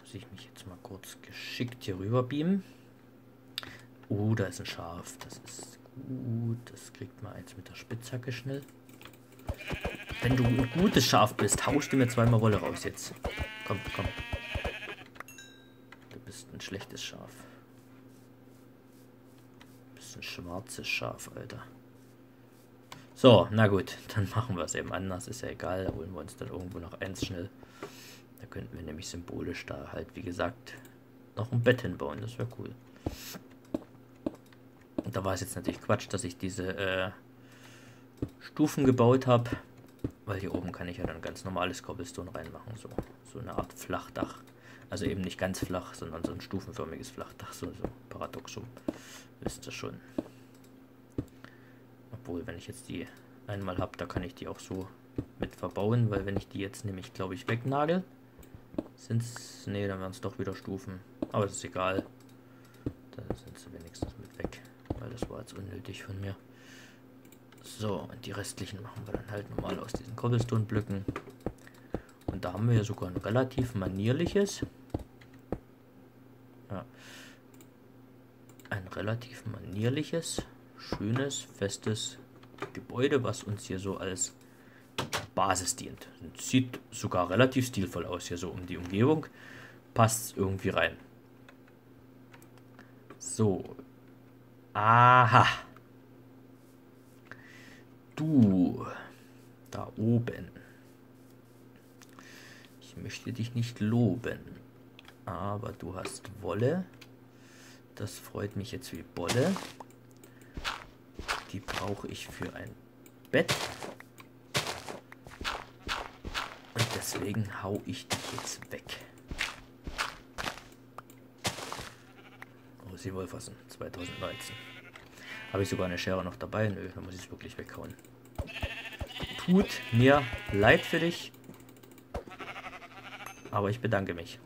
Muss ich mich jetzt mal kurz geschickt hier rüber beamen. Oh, da ist ein Schaf. Das ist gut. Das kriegt mal eins mit der Spitzhacke schnell. Wenn du ein gutes Schaf bist, haust du mir zweimal Wolle raus jetzt. Komm, komm. Du bist ein schlechtes Schaf. Du bist ein schwarzes Schaf, Alter. So, na gut. Dann machen wir es eben anders. Ist ja egal. Da holen wir uns dann irgendwo noch eins schnell. Da könnten wir nämlich symbolisch da halt, wie gesagt, noch ein Bett hinbauen. Das wäre cool. Und da war es jetzt natürlich Quatsch, dass ich diese Stufen gebaut habe. Weil hier oben kann ich ja dann ganz normales Cobblestone reinmachen. So eine Art Flachdach. Also eben nicht ganz flach, sondern so ein stufenförmiges Flachdach. So Paradoxum. Wisst ihr schon. Obwohl, wenn ich jetzt die einmal habe, da kann ich die auch so mit verbauen. Weil wenn ich die jetzt nämlich, glaube ich, wegnagel, sind's... Ne, dann werden es doch wieder Stufen. Aber es ist egal. Dann sind sie wenigstens mit weg. Weil das war jetzt unnötig von mir. So, und die restlichen machen wir dann halt normal aus diesen Cobblestone-Blöcken. Und da haben wir ja sogar ein relativ manierliches. Ja. Ein relativ manierliches, schönes, festes Gebäude, was uns hier so als Basis dient. Sieht sogar relativ stilvoll aus hier so um die Umgebung. Passt irgendwie rein. So. Aha. Du. Da oben. Ich möchte dich nicht loben. Aber du hast Wolle. Das freut mich jetzt wie Bolle. Die brauche ich für ein Bett. Und deswegen hau ich dich jetzt weg. Rosi Wolfersen, 2019. Habe ich sogar eine Schere noch dabei? Nö, dann muss ich es wirklich weghauen. Tut mir leid für dich. Aber ich bedanke mich.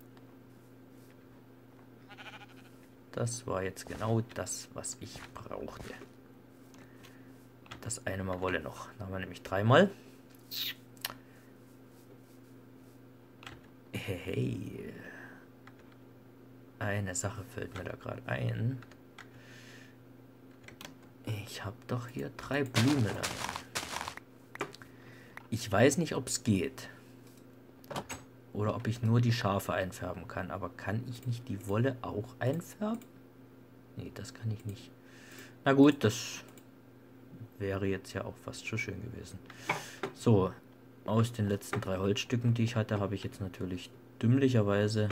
Das war jetzt genau das, was ich brauchte. Das eine Mal Wolle noch. Da haben wir nämlich 3 Mal. Hey. Eine Sache fällt mir da gerade ein. Ich habe doch hier 3 Blumen. Ich weiß nicht, ob es geht. Oder ob ich nur die Schafe einfärben kann. Aber kann ich nicht die Wolle auch einfärben? Nee, das kann ich nicht. Na gut, das wäre jetzt ja auch fast schon schön gewesen. So, aus den letzten 3 Holzstücken, die ich hatte, habe ich jetzt natürlich dümmlicherweise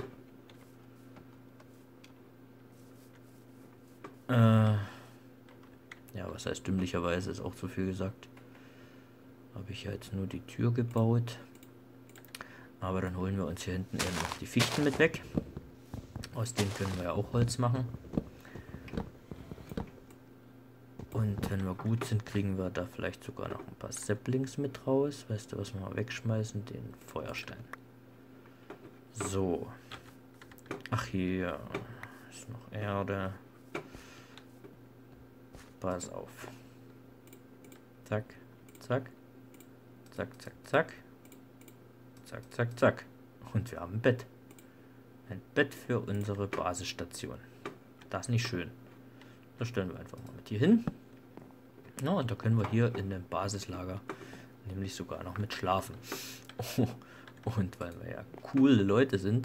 ja, was heißt dümmlicherweise, ist auch zu viel gesagt. Habe ich ja jetzt nur die Tür gebaut. Aber dann holen wir uns hier hinten eben noch die Fichten mit weg. Aus denen können wir ja auch Holz machen. Und wenn wir gut sind, kriegen wir da vielleicht sogar noch ein paar Saplings mit raus. Weißt du, was wir mal wegschmeißen? Den Feuerstein. So. Ach, hier ist noch Erde. Pass auf. Zack, zack. Zack, zack, zack. Zack, zack, zack. Und wir haben ein Bett. Ein Bett für unsere Basisstation. Das ist nicht schön. Das stellen wir einfach mal mit hier hin. Ja, und da können wir hier in dem Basislager nämlich sogar noch mit schlafen. Oh, und weil wir ja coole Leute sind,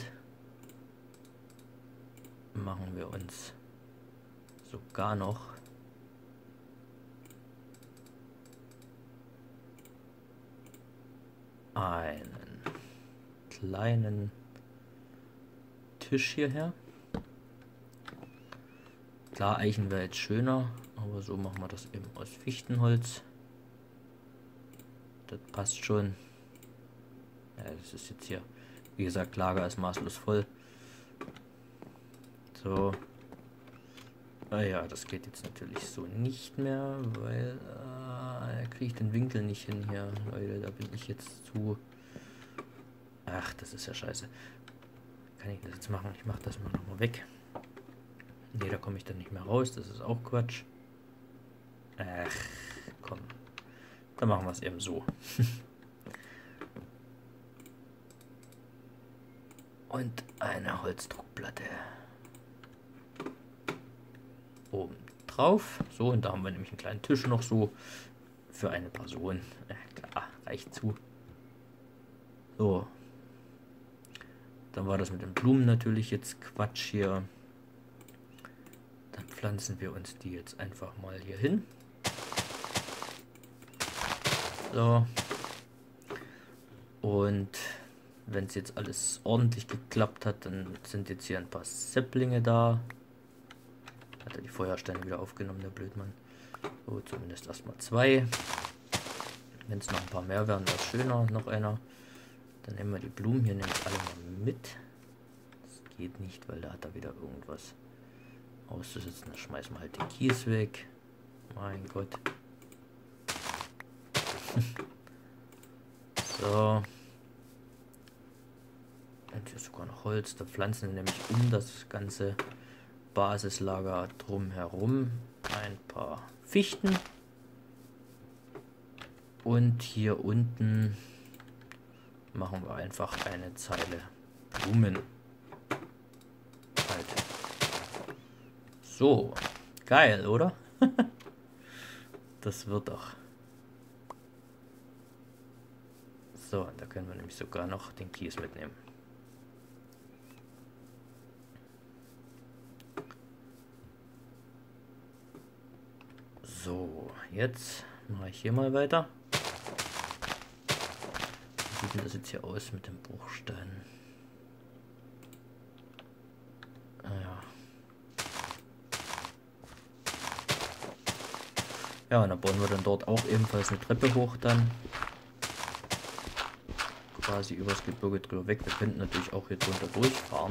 machen wir uns sogar noch einen kleinen Tisch hierher. Klar, Eichen wäre jetzt schöner, aber so machen wir das eben aus Fichtenholz. Das passt schon. Ja, das ist jetzt hier, wie gesagt, Lager ist maßlos voll. So. Ja, das geht jetzt natürlich so nicht mehr, weil kriege ich den Winkel nicht hin hier, Leute. Da bin ich jetzt zu... Ach, das ist ja scheiße. Kann ich das jetzt machen? Ich mache das mal nochmal weg. Ne, da komme ich dann nicht mehr raus. Das ist auch Quatsch. Ach, komm. Dann machen wir es eben so. Und eine Holzdruckplatte oben drauf. So, und da haben wir nämlich einen kleinen Tisch noch so für eine Person. Klar, reicht zu. So. Dann war das mit den Blumen natürlich jetzt Quatsch hier. Dann pflanzen wir uns die jetzt einfach mal hier hin. So. Und wenn es jetzt alles ordentlich geklappt hat, dann sind jetzt hier ein paar Säpplinge da. Hat er die Feuersteine wieder aufgenommen, der Blödmann. So, zumindest erstmal 2. Wenn es noch ein paar mehr wären, wäre es schöner. Noch einer. Dann nehmen wir die Blumen hier nämlich alle mal mit. Das geht nicht, weil da hat er wieder irgendwas auszusetzen. Da schmeißen wir halt den Kies weg. Mein Gott. So. Und hier sogar noch Holz. Da pflanzen wir nämlich um das ganze Basislager drumherum ein paar Fichten. Und hier unten machen wir einfach eine Zeile Blumen. Halt. So. Geil, oder? Das wird doch. So, und da können wir nämlich sogar noch den Kies mitnehmen. So, jetzt mache ich hier mal weiter. Wie sieht denn das jetzt hier aus mit dem Bruchstein? Ja. Ja, und dann bauen wir dann dort auch ebenfalls eine Treppe hoch dann. Quasi übers Gebirge drüber weg. Wir könnten natürlich auch hier drunter durchfahren.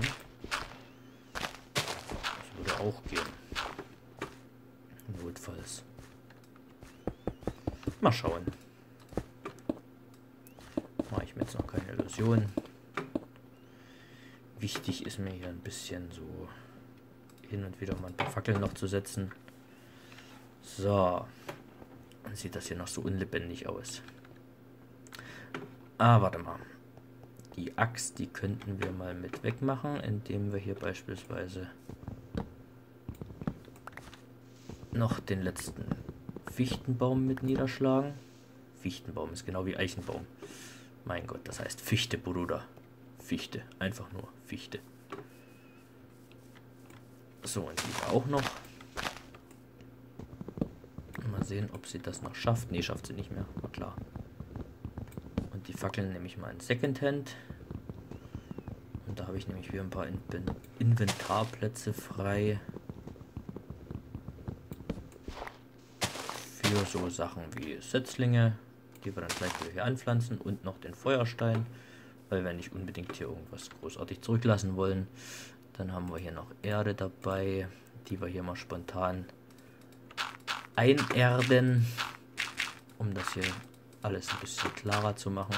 Das würde auch gehen. Notfalls. Mal schauen. Mache ich mir jetzt noch keine Illusion. Wichtig ist mir hier ein bisschen so hin und wieder mal ein paar Fackeln noch zu setzen. So. Dann sieht das hier noch so unlebendig aus. Ah, warte mal. Die Axt, die könnten wir mal mit wegmachen, indem wir hier beispielsweise noch den letzten Fichtenbaum mit niederschlagen. Fichtenbaum ist genau wie Eichenbaum. Mein Gott, das heißt Fichte, Bruder. Fichte, einfach nur Fichte. So, und die auch noch. Mal sehen, ob sie das noch schafft. Ne, schafft sie nicht mehr, war klar. Und die Fackeln nehme ich mal in Secondhand. Und da habe ich nämlich wieder ein paar Inventarplätze frei. Für so Sachen wie Setzlinge, die wir dann gleich wieder hier anpflanzen, und noch den Feuerstein, weil wir nicht unbedingt hier irgendwas großartig zurücklassen wollen. Dann haben wir hier noch Erde dabei, die wir hier mal spontan einerden, um das hier alles ein bisschen klarer zu machen.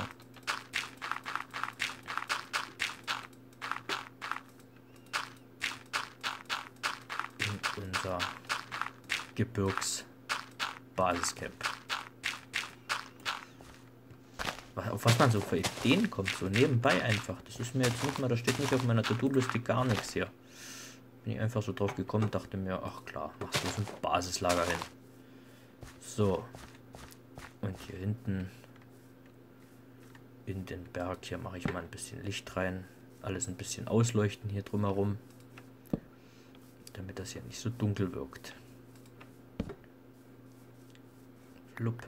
In unser Gebirgsbasiscamp. Auf was man so für Ideen kommt, so nebenbei einfach. Das ist mir jetzt nicht mal, da steht nicht auf meiner To-Do-Liste gar nichts hier. Bin ich einfach so drauf gekommen, dachte mir, ach klar, machst du so ein Basislager hin. So. Und hier hinten in den Berg, hier mache ich mal ein bisschen Licht rein. Alles ein bisschen ausleuchten hier drumherum. Damit das hier nicht so dunkel wirkt. Flupp.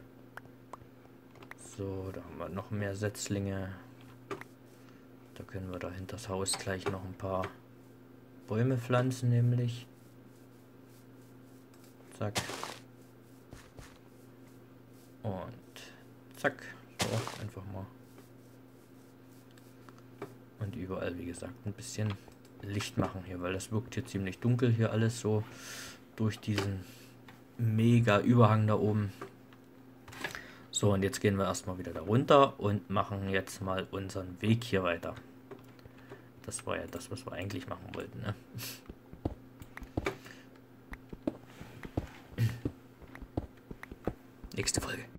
So, da haben wir noch mehr Setzlinge. Da können wir dahinter das Haus gleich noch ein paar Bäume pflanzen, nämlich. Zack. Und zack. So, einfach mal. Und überall, wie gesagt, ein bisschen Licht machen hier, weil das wirkt hier ziemlich dunkel hier alles so durch diesen mega Überhang da oben. So, und jetzt gehen wir erstmal wieder da runter und machen jetzt mal unseren Weg hier weiter. Das war ja das, was wir eigentlich machen wollten, ne? Nächste Folge.